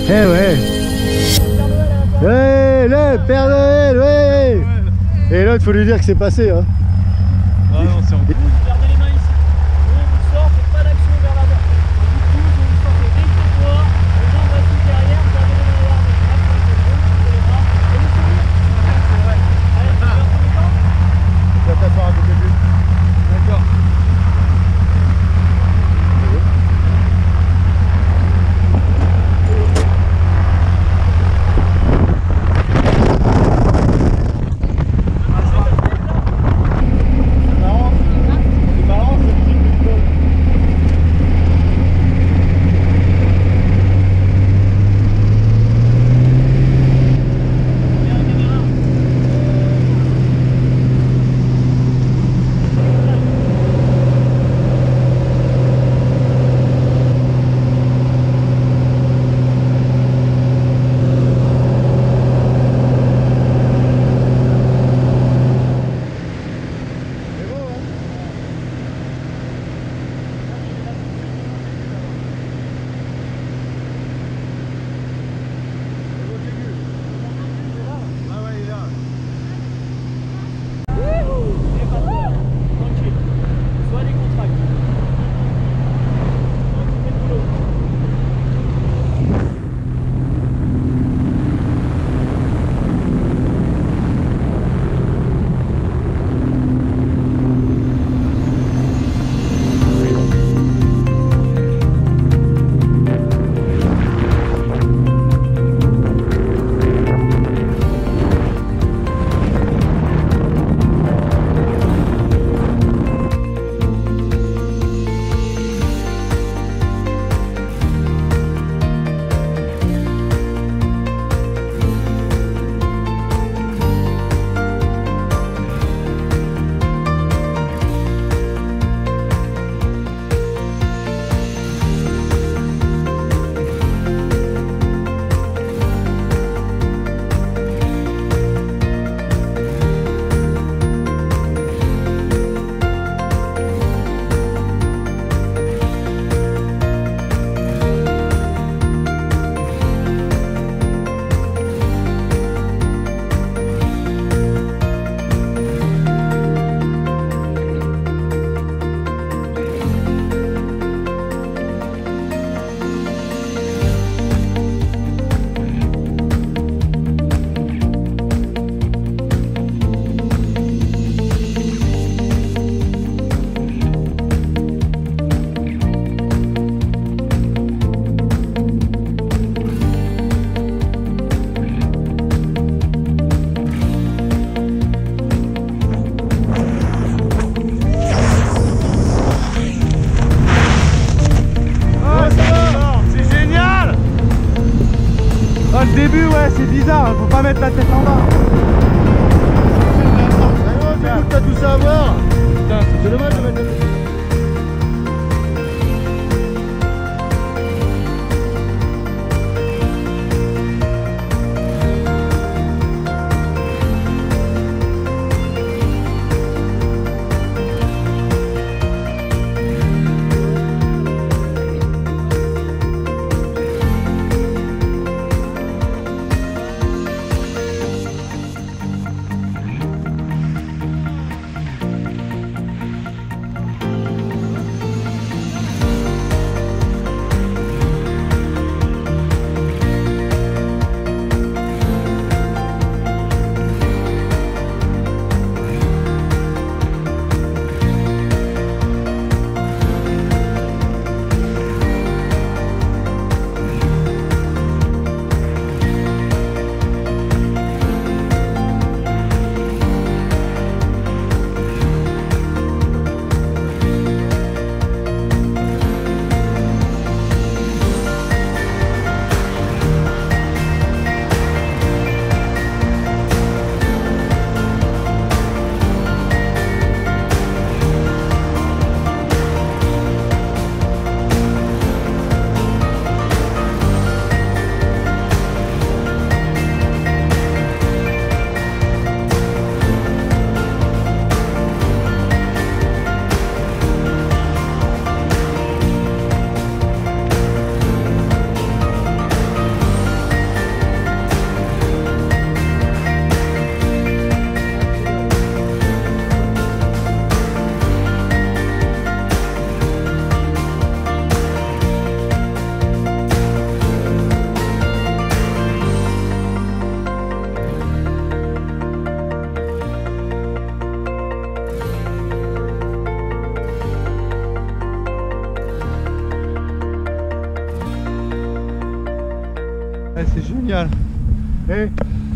Eh ouais. Ouais, le Père Noël, ouais. Et l'autre, faut lui dire que c'est passé, hein. Ah non, c'est en Gardez les mains ici. On vous sort, faites pas d'action vers l'avant. Du coup, vous sortez dès que c'est fort, les jambes restent derrière, gardez les mains derrière. Les bras, et vous sourire. Allez, tu vas faire ton temps. Tu vas t'asseoir à côté de lui. D'accord. Le début, ouais, c'est bizarre, faut pas mettre la tête en bas. Écoute, t'as tout ça à voir. C'est dommage de mettre la tête. Ouais, c'est génial. Eh,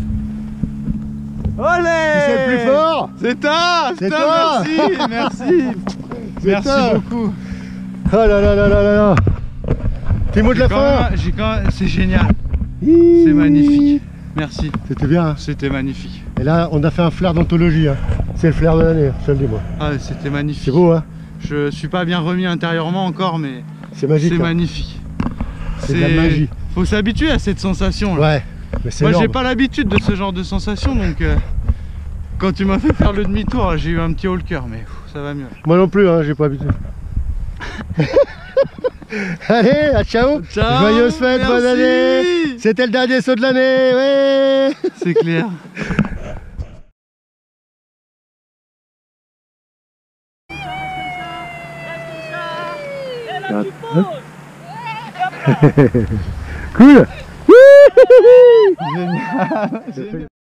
Olé! qui c'est le plus fort? C'est toi! C'est toi! Merci! C'est Merci toi. beaucoup! Oh là là là là là là. Petit mot de la fin. C'est génial! C'est magnifique! Merci! C'était bien, hein. C'était magnifique! Et là, on a fait un flair d'anthologie, hein. C'est le flair de l'année, je te le dis moi. Ah, c'était magnifique! C'est beau, hein. Je suis pas bien remis intérieurement encore, mais C'est magique. c'est hein. magnifique! C'est de la magie. Faut s'habituer à cette sensation là. Ouais, mais c'est Moi j'ai énorme. pas l'habitude de ce genre de sensation, donc quand tu m'as fait faire le demi-tour, j'ai eu un petit haut le cœur, mais ça va mieux. Moi non plus, hein, j'ai pas habitué. Allez, à ciao. Ciao, Joyeuses fêtes, bonne merci. année. C'était le dernier saut de l'année, ouais. C'est clair. Et là, tu poses. Cool. Génial.